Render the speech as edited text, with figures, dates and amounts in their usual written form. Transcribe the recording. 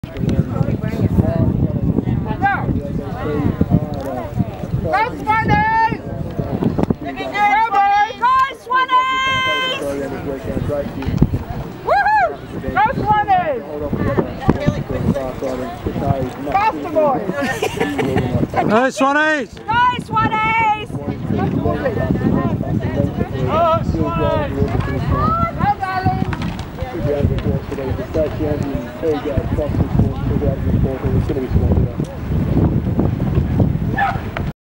Hey, Swannies! Go, Swannies! Oh, Swannies! Go, darling! Today, the 30 and 8 guys, 4 6 4 8 4 4 7 4